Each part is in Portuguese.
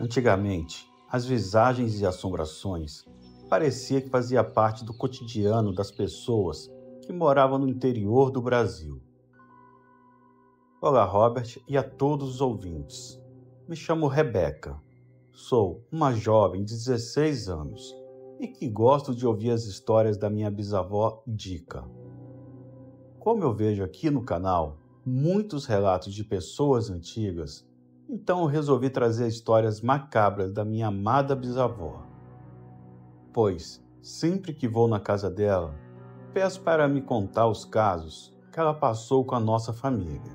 Antigamente, as visagens e assombrações parecia que fazia parte do cotidiano das pessoas que moravam no interior do Brasil. Olá, Robert, e a todos os ouvintes. Me chamo Rebeca. Sou uma jovem de 16 anos e que gosto de ouvir as histórias da minha bisavó Dica. Como eu vejo aqui no canal muitos relatos de pessoas antigas, então eu resolvi trazer histórias macabras da minha amada bisavó. Pois, sempre que vou na casa dela, peço para me contar os casos que ela passou com a nossa família.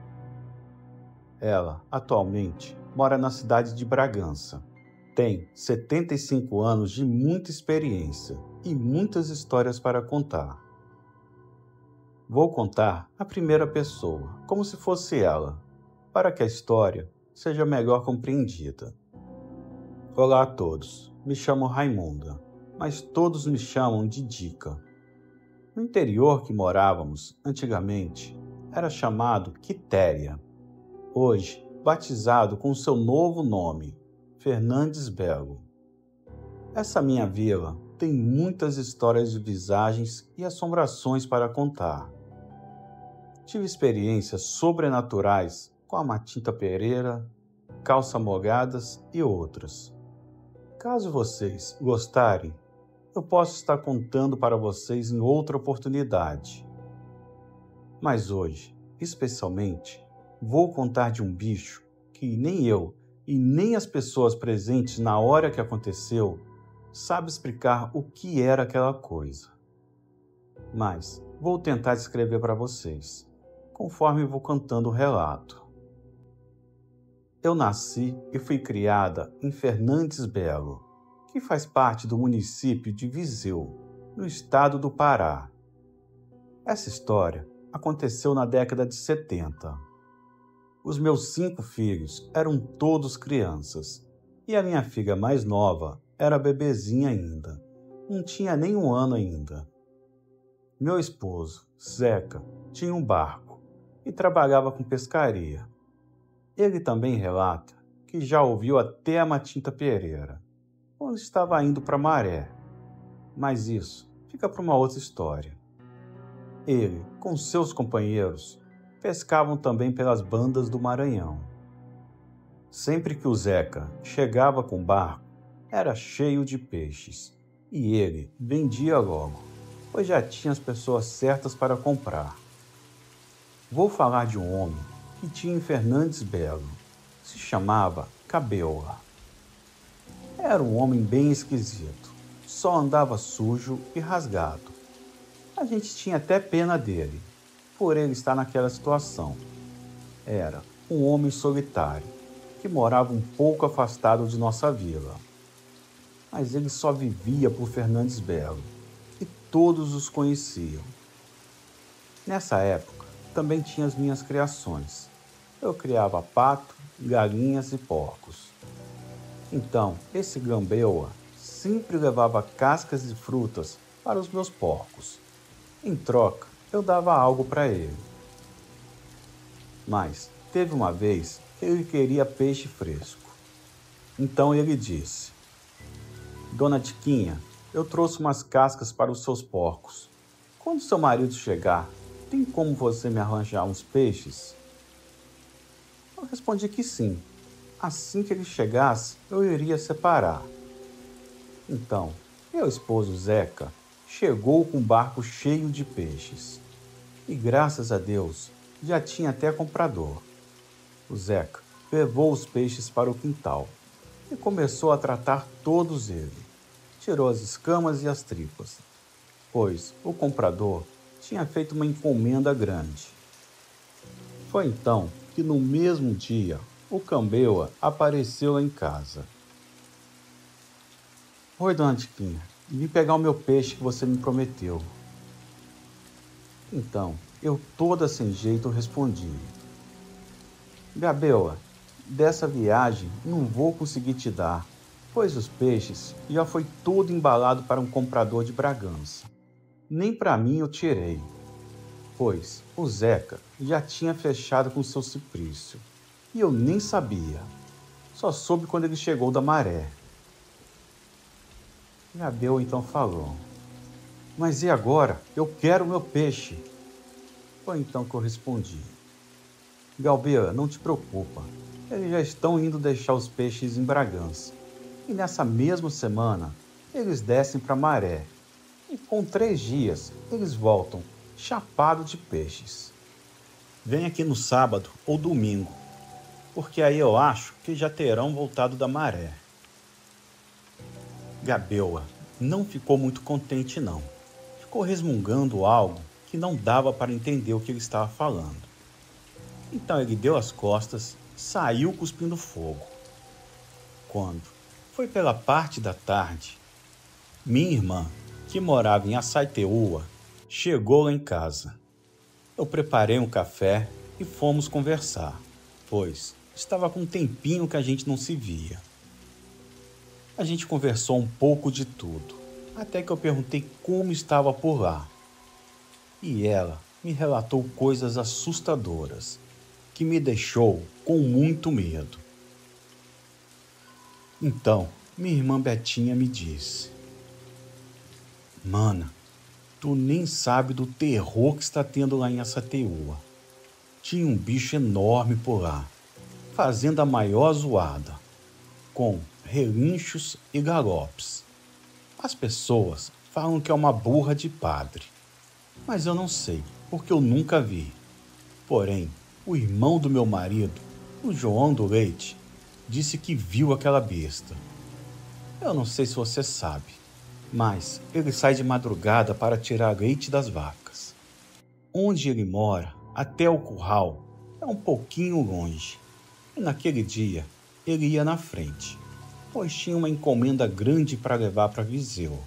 Ela, atualmente, mora na cidade de Bragança. Tem 75 anos de muita experiência e muitas histórias para contar. Vou contar a primeira pessoa, como se fosse ela, para que a história seja melhor compreendida. Olá a todos, me chamo Raimunda, mas todos me chamam de Dica. No interior que morávamos, antigamente, era chamado Quitéria. Hoje, batizado com seu novo nome, Fernandes Belo. Essa minha vila tem muitas histórias de visagens e assombrações para contar. Tive experiências sobrenaturais com a Matinta Pereira, Calça Mogadas e outras. Caso vocês gostarem, eu posso estar contando para vocês em outra oportunidade. Mas hoje, especialmente, vou contar de um bicho que nem eu e nem as pessoas presentes na hora que aconteceu sabem explicar o que era aquela coisa. Mas vou tentar descrever para vocês, conforme vou contando o relato. Eu nasci e fui criada em Fernandes Belo, que faz parte do município de Viseu, no estado do Pará. Essa história aconteceu na década de 70. Os meus 5 filhos eram todos crianças, e a minha filha mais nova era bebezinha ainda, não tinha nem 1 ano ainda. Meu esposo, Zeca, tinha um barco e trabalhava com pescaria. Ele também relata que já ouviu até a Matinta Pereira, quando estava indo para Maré, mas isso fica para uma outra história. Ele, com seus companheiros, pescavam também pelas bandas do Maranhão. Sempre que o Zeca chegava com o barco, era cheio de peixes, e ele vendia logo, pois já tinha as pessoas certas para comprar. Vou falar de um homem que tinha em Fernandes Belo. Se chamava Cabeua. Era um homem bem esquisito, só andava sujo e rasgado. A gente tinha até pena dele, por ele estar naquela situação. Era um homem solitário, que morava um pouco afastado de nossa vila. Mas ele só vivia por Fernandes Belo, e todos os conheciam. Nessa época, também tinha as minhas criações. Eu criava pato, galinhas e porcos. Então, esse Gambeoa sempre levava cascas de frutas para os meus porcos. Em troca, eu dava algo para ele. Mas teve uma vez que ele queria peixe fresco. Então ele disse: Dona Tiquinha, eu trouxe umas cascas para os seus porcos. Quando seu marido chegar, tem como você me arranjar uns peixes? Eu respondi que sim. Assim que ele chegasse, eu iria separar. Então, meu esposo Zeca chegou com um barco cheio de peixes. E graças a Deus, já tinha até comprador. O Zeca levou os peixes para o quintal e começou a tratar todos eles. Tirou as escamas e as tripas, pois o comprador tinha feito uma encomenda grande. Foi então que no mesmo dia o Cambeoa apareceu lá em casa. Oi, dona Tiquinha, vim pegar o meu peixe que você me prometeu. Então, eu toda sem jeito respondi: Gabeoa, dessa viagem não vou conseguir te dar, pois os peixes já foi todo embalado para um comprador de Bragança. Nem para mim eu tirei, pois o Zeca já tinha fechado com seu Ciprício, e eu nem sabia. Só soube quando ele chegou da maré. Gabel então falou: Mas e agora? Eu quero meu peixe. Foi então que eu respondi: Galbeia, não te preocupa. Eles já estão indo deixar os peixes em Bragança. E nessa mesma semana, eles descem para a maré. E com 3 dias, eles voltam, chapados de peixes. Vem aqui no sábado ou domingo, porque aí eu acho que já terão voltado da maré. Gabel não ficou muito contente não. Ficou resmungando algo que não dava para entender o que ele estava falando. Então ele deu as costas, saiu cuspindo fogo. Quando foi pela parte da tarde, minha irmã, que morava em Açaiteúa, chegou lá em casa. Eu preparei um café e fomos conversar, pois estava com um tempinho que a gente não se via. A gente conversou um pouco de tudo, até que eu perguntei como estava por lá. E ela me relatou coisas assustadoras, que me deixou com muito medo. Então, minha irmã Betinha me disse: Mana, tu nem sabe do terror que está tendo lá em Açaiteúa. Tinha um bicho enorme por lá, fazendo a maior zoada, com relinchos e galopes. As pessoas falam que é uma burra de padre, mas eu não sei, porque eu nunca vi. Porém, o irmão do meu marido, o João do Leite, disse que viu aquela besta. Eu não sei se você sabe, mas ele sai de madrugada para tirar leite das vacas. Onde ele mora, até o curral, é um pouquinho longe. E naquele dia, ele ia na frente, pois tinha uma encomenda grande para levar para Viseu.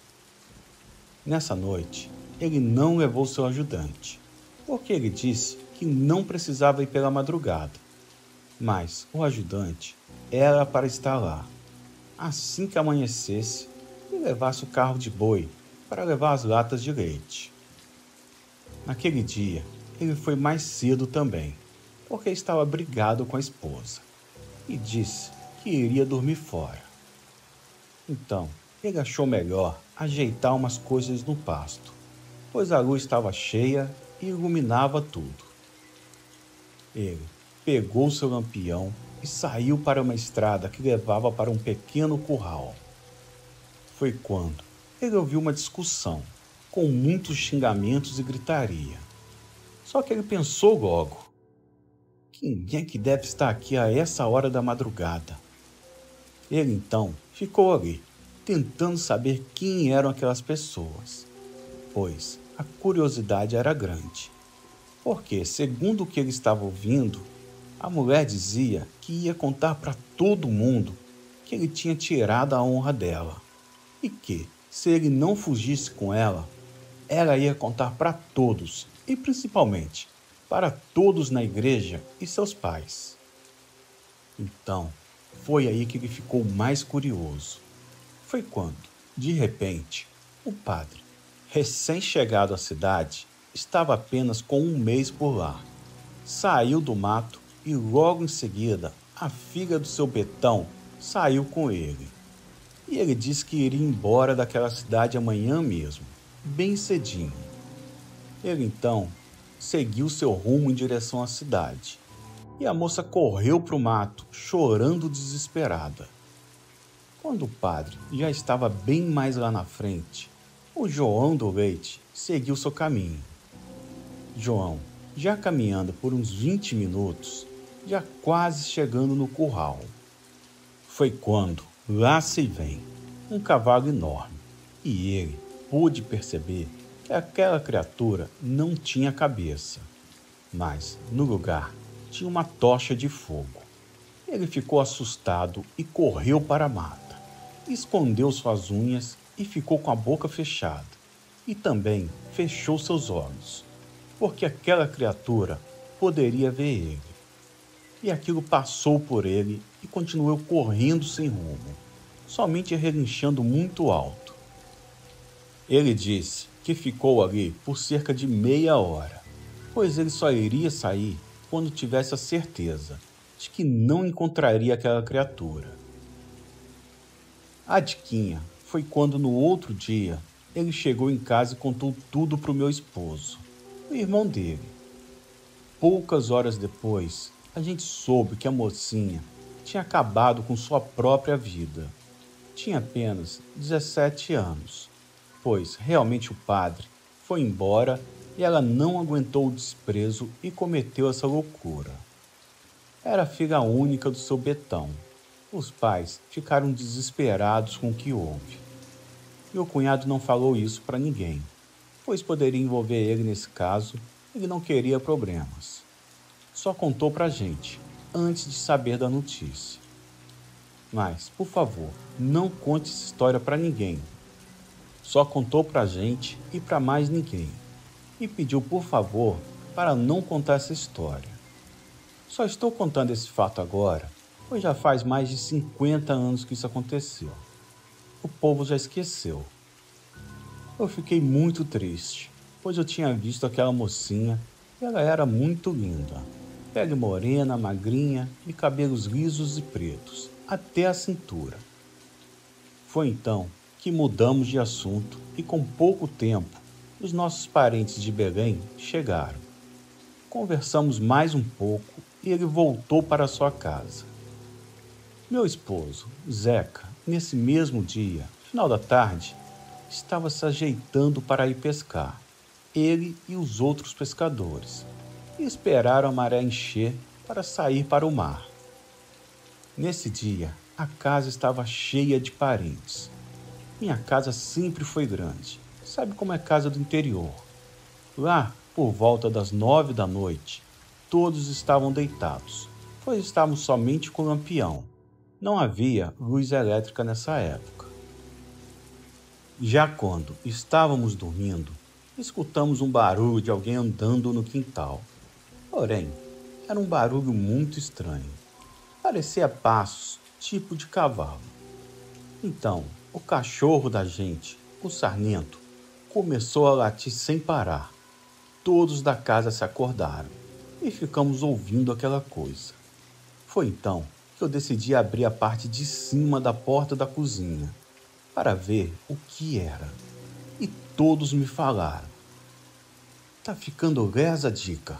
Nessa noite, ele não levou seu ajudante, porque ele disse que não precisava ir pela madrugada. Mas o ajudante era para estar lá, assim que amanhecesse, e levasse o carro de boi para levar as latas de leite. Naquele dia, ele foi mais cedo também, porque estava brigado com a esposa, e disse que iria dormir fora. Então, ele achou melhor ajeitar umas coisas no pasto, pois a luz estava cheia e iluminava tudo. Ele pegou seu lampião e saiu para uma estrada que levava para um pequeno curral. Foi quando ele ouviu uma discussão, com muitos xingamentos e gritaria. Só que ele pensou logo: quem é que deve estar aqui a essa hora da madrugada? Ele então ficou ali, tentando saber quem eram aquelas pessoas, pois a curiosidade era grande. Porque, segundo o que ele estava ouvindo, a mulher dizia que ia contar para todo mundo que ele tinha tirado a honra dela e que, se ele não fugisse com ela, ela ia contar para todos e principalmente para todos na igreja e seus pais. Então, foi aí que ele ficou mais curioso. Foi quando, de repente, o padre, recém-chegado à cidade, estava apenas com 1 mês por lá. Saiu do mato e logo em seguida a filha do seu Betão saiu com ele. E ele disse que iria embora daquela cidade amanhã mesmo, bem cedinho. Ele então seguiu seu rumo em direção à cidade. E a moça correu para o mato, chorando desesperada. Quando o padre já estava bem mais lá na frente, o João do Leite seguiu seu caminho. João, já caminhando por uns 20 minutos, já quase chegando no curral. Foi quando lá se vem um cavalo enorme, e ele pôde perceber que aquela criatura não tinha cabeça, mas no lugar tinha uma tocha de fogo. Ele ficou assustado e correu para a mata, escondeu suas unhas e ficou com a boca fechada, e também fechou seus olhos, porque aquela criatura poderia ver ele. E aquilo passou por ele e continuou correndo sem rumo, somente relinchando muito alto. Ele disse que ficou ali por cerca de meia hora, pois ele só iria sair quando tivesse a certeza de que não encontraria aquela criatura. A diquinha foi quando no outro dia ele chegou em casa e contou tudo para o meu esposo, o irmão dele. Poucas horas depois, a gente soube que a mocinha tinha acabado com sua própria vida. Tinha apenas 17 anos, pois realmente o padre foi embora e ela não aguentou o desprezo e cometeu essa loucura. Era a filha única do seu Betão. Os pais ficaram desesperados com o que houve. Meu cunhado não falou isso para ninguém, pois poderia envolver ele nesse caso. Ele não queria problemas. Só contou pra gente, antes de saber da notícia. Mas, por favor, não conte essa história pra ninguém. Só contou pra gente e pra mais ninguém. E pediu, por favor, para não contar essa história. Só estou contando esse fato agora, pois já faz mais de 50 anos que isso aconteceu. O povo já esqueceu. Eu fiquei muito triste, pois eu tinha visto aquela mocinha e ela era muito linda. Pele morena, magrinha e cabelos lisos e pretos, até a cintura. Foi então que mudamos de assunto e com pouco tempo, os nossos parentes de Belém chegaram. Conversamos mais um pouco e ele voltou para sua casa. Meu esposo, Zeca, nesse mesmo dia, final da tarde, estava se ajeitando para ir pescar. Ele e os outros pescadores, e esperaram a maré encher para sair para o mar. Nesse dia, a casa estava cheia de parentes. Minha casa sempre foi grande, sabe como é casa do interior. Lá, por volta das 9 da noite, todos estavam deitados, pois estávamos somente com lampião. Não havia luz elétrica nessa época. Já quando estávamos dormindo, escutamos um barulho de alguém andando no quintal. Porém, era um barulho muito estranho. Parecia passos, tipo de cavalo. Então, o cachorro da gente, o sarnento, começou a latir sem parar. Todos da casa se acordaram e ficamos ouvindo aquela coisa. Foi então que eu decidi abrir a parte de cima da porta da cozinha para ver o que era. E todos me falaram: "Tá ficando lesa, Dica."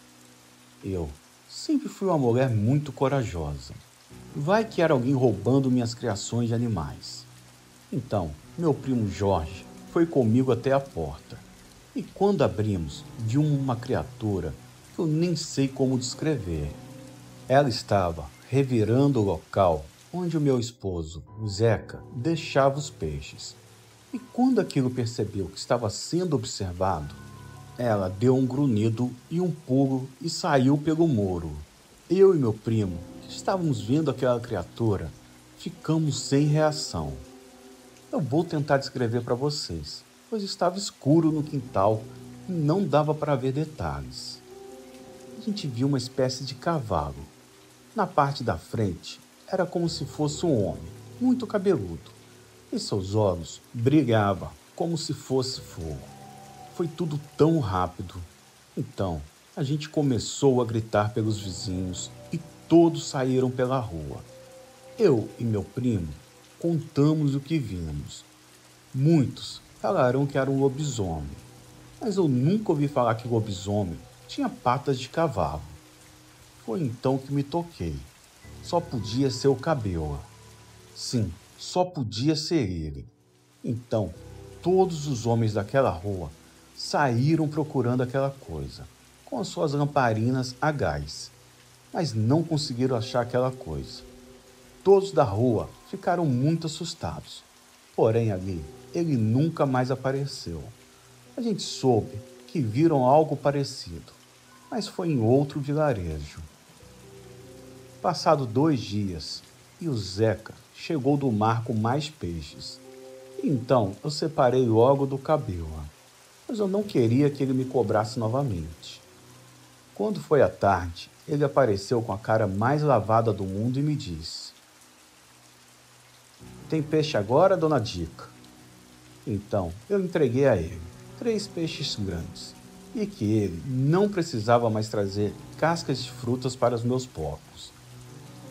Eu sempre fui uma mulher muito corajosa. Vai que era alguém roubando minhas criações de animais. Então, meu primo Jorge foi comigo até a porta. E quando abrimos, vimos uma criatura que eu nem sei como descrever. Ela estava revirando o local onde o meu esposo, o Zeca, deixava os peixes. E quando aquilo percebeu que estava sendo observado, ela deu um grunhido e um pulo e saiu pelo muro. Eu e meu primo, que estávamos vendo aquela criatura, ficamos sem reação. Eu vou tentar descrever para vocês, pois estava escuro no quintal e não dava para ver detalhes. A gente viu uma espécie de cavalo. Na parte da frente, era como se fosse um homem, muito cabeludo, e seus olhos brilhavam como se fosse fogo. Foi tudo tão rápido. Então, a gente começou a gritar pelos vizinhos e todos saíram pela rua. Eu e meu primo contamos o que vimos. Muitos falaram que era um lobisomem, mas eu nunca ouvi falar que lobisomem tinha patas de cavalo. Foi então que me toquei. Só podia ser o Cabela. Sim, só podia ser ele. Então, todos os homens daquela rua saíram procurando aquela coisa, com as suas lamparinas a gás, mas não conseguiram achar aquela coisa. Todos da rua ficaram muito assustados. Porém, ali, ele nunca mais apareceu. A gente soube que viram algo parecido, mas foi em outro vilarejo. Passado 2 dias, e o Zeca chegou do mar com mais peixes. Então eu separei logo do Cabela, mas eu não queria que ele me cobrasse novamente. Quando foi à tarde, ele apareceu com a cara mais lavada do mundo e me disse: "Tem peixe agora, dona Dica?" Então eu entreguei a ele 3 peixes grandes e que ele não precisava mais trazer cascas de frutas para os meus porcos.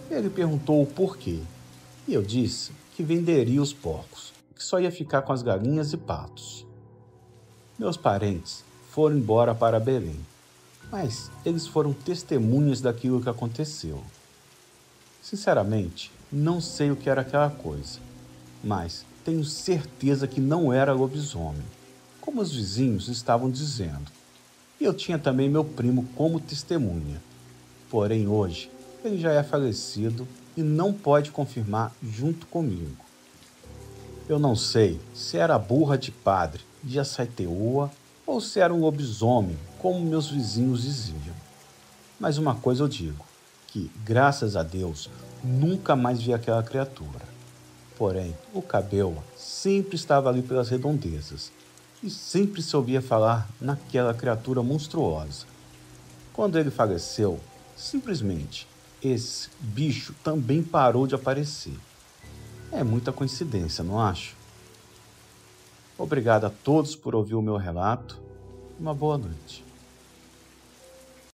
Ele perguntou o porquê, e eu disse que venderia os porcos, que só ia ficar com as galinhas e patos. Meus parentes foram embora para Belém, mas eles foram testemunhas daquilo que aconteceu. Sinceramente, não sei o que era aquela coisa, mas tenho certeza que não era lobisomem, como os vizinhos estavam dizendo. E eu tinha também meu primo como testemunha. Porém, hoje, ele já é falecido e não pode confirmar junto comigo. Eu não sei se era burra de padre de Açaiteúa ou se era um lobisomem, como meus vizinhos diziam. Mas uma coisa eu digo, que, graças a Deus, nunca mais vi aquela criatura. Porém, o Cabelo sempre estava ali pelas redondezas e sempre se ouvia falar naquela criatura monstruosa. Quando ele faleceu, simplesmente, esse bicho também parou de aparecer. É muita coincidência, não acho? Obrigado a todos por ouvir o meu relato. Uma boa noite.